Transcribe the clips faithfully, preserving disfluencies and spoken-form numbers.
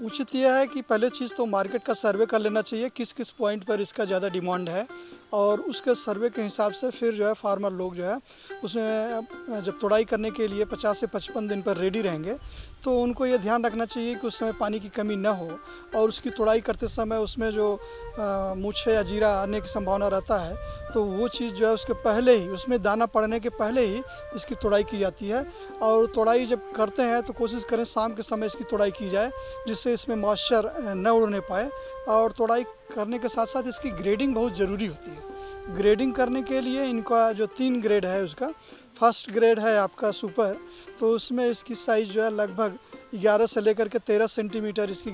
उचित यह है कि पहले चीज़ तो मार्केट का सर्वे कर लेना चाहिए, किस किस पॉइंट पर इसका ज़्यादा डिमांड है, और उसके सर्वे के हिसाब से फिर जो है फार्मर लोग जो है उसमें जब तुड़ाई करने के लिए पचास से पचपन दिन पर रेडी रहेंगे तो उनको ये ध्यान रखना चाहिए कि उस समय पानी की कमी न हो, और उसकी तुड़ाई करते समय उसमें जो मूछे या जीरा आने की संभावना रहता है तो वो चीज़ जो है उसके पहले ही, उसमें दाना पड़ने के पहले ही इसकी तुड़ाई की जाती है। और तुड़ाई जब करते हैं तो कोशिश करें शाम के समय इसकी तुड़ाई की जाए, जिससे इसमें मॉइस्चर न उड़ने पाए। और तुड़ाई करने के साथ साथ इसकी ग्रेडिंग बहुत ज़रूरी होती है। ग्रेडिंग करने के लिए इनका जो तीन ग्रेड है, उसका फर्स्ट ग्रेड है आपका सुपर, तो उसमें इसकी साइज़ जो है लगभग ग्यारह से लेकर के तेरह सेंटीमीटर इसकी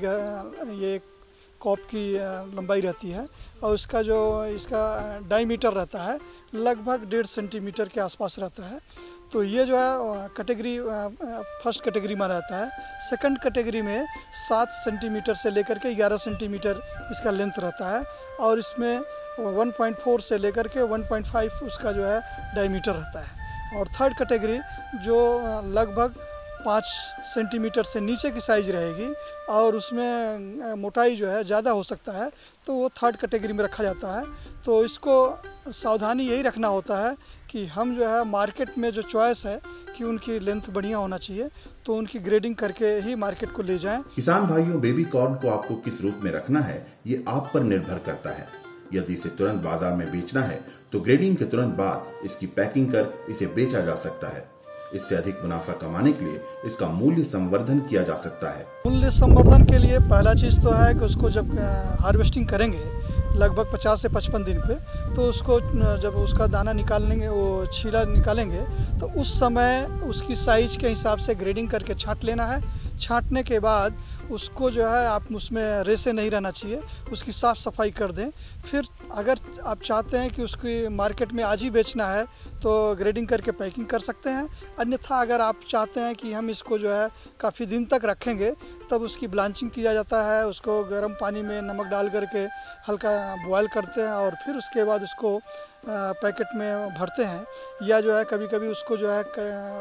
ये कॉप की लंबाई रहती है, और इसका जो इसका डायमीटर रहता है लगभग डेढ़ सेंटीमीटर के आसपास रहता है। तो ये जो है कैटेगरी फर्स्ट कैटेगरी में रहता है। सेकंड कैटेगरी में सात सेंटीमीटर से लेकर के ग्यारह सेंटीमीटर इसका लेंथ रहता है, और इसमें एक पॉइंट चार से लेकर के एक पॉइंट पाँच उसका जो है डायमीटर रहता है। और थर्ड कैटेगरी जो लगभग पाँच सेंटीमीटर से नीचे की साइज़ रहेगी और उसमें मोटाई जो है ज़्यादा हो सकता है, तो वो थर्ड कैटेगरी में रखा जाता है। तो इसको सावधानी यही रखना होता है कि हम जो है मार्केट में जो चॉइस है कि उनकी लेंथ बढ़िया होना चाहिए, तो उनकी ग्रेडिंग करके ही मार्केट को ले जाएं। किसान भाइयों, बेबी कॉर्न को आपको किस रूप में रखना है ये आप पर निर्भर करता है। यदि इसे तुरंत बाजार में बेचना है तो ग्रेडिंग के तुरंत बाद इसकी पैकिंग कर इसे बेचा जा सकता है। इससे अधिक मुनाफा कमाने के लिए इसका मूल्य संवर्धन किया जा सकता है। मूल्य संवर्धन के लिए पहला चीज़ तो है कि उसको जब हार्वेस्टिंग करेंगे लगभग पचास से पचपन दिन पे, तो उसको जब उसका दाना निकालेंगे, वो छीला निकालेंगे, तो उस समय उसकी साइज़ के हिसाब से ग्रेडिंग करके छांट लेना है। छांटने के बाद उसको जो है आप उसमें रेसे नहीं रहना चाहिए, उसकी साफ़ सफाई कर दें। फिर अगर आप चाहते हैं कि उसकी मार्केट में आज ही बेचना है तो ग्रेडिंग करके पैकिंग कर सकते हैं। अन्यथा अगर आप चाहते हैं कि हम इसको जो है काफ़ी दिन तक रखेंगे, तब उसकी ब्लांचिंग किया जाता है। उसको गर्म पानी में नमक डाल करके हल्का बॉयल करते हैं और फिर उसके बाद उसको पैकेट में भरते हैं, या जो है कभी कभी उसको जो है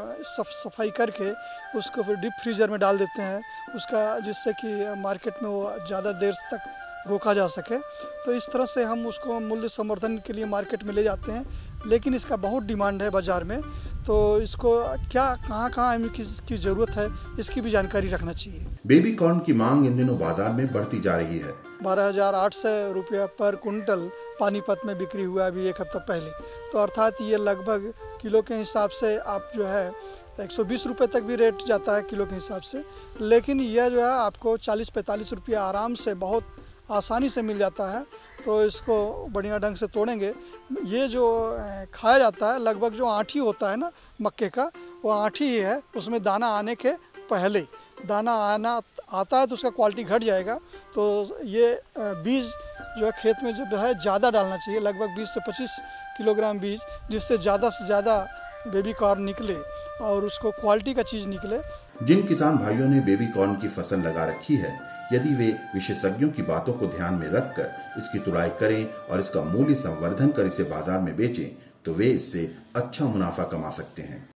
सफ सफाई करके उसको फिर डीप फ्रीज़र में डाल देते हैं उसका, जिससे कि मार्केट में वो ज़्यादा देर तक रोका जा सके। तो इस तरह से हम उसको मूल्य संवर्धन के लिए मार्केट में ले जाते हैं, लेकिन इसका बहुत डिमांड है बाज़ार में, तो इसको क्या कहाँ कहाँ हमें किसकी ज़रूरत है इसकी भी जानकारी रखना चाहिए। बेबी कॉर्न की मांग इन दिनों बाजार में बढ़ती जा रही है। बारह हज़ार आठ सौ रुपया पर कुंटल पानीपत में बिक्री हुआ अभी एक हफ्ता पहले, तो अर्थात ये लगभग किलो के हिसाब से आप जो है एक सौ बीस रुपये तक भी रेट जाता है किलो के हिसाब से, लेकिन यह जो है आपको चालीस पैंतालीस रुपया आराम से बहुत आसानी से मिल जाता है। तो इसको बढ़िया ढंग से तोड़ेंगे। ये जो खाया जाता है लगभग जो आँठी होता है ना मक्के का, वो आँठी ही है, उसमें दाना आने के पहले दाना आना आता है तो उसका क्वालिटी घट जाएगा। तो ये बीज जो है खेत में जब है ज़्यादा डालना चाहिए, लगभग बीस से पच्चीस किलोग्राम बीज, जिससे ज़्यादा से ज़्यादा बेबी कॉर्न निकले और उसको क्वालिटी का चीज़ निकले। जिन किसान भाइयों ने बेबी कॉर्न की फसल लगा रखी है, यदि वे विशेषज्ञों की बातों को ध्यान में रखकर इसकी तुड़ाई करें और इसका मूल्य संवर्धन कर इसे बाजार में बेचें, तो वे इससे अच्छा मुनाफा कमा सकते हैं।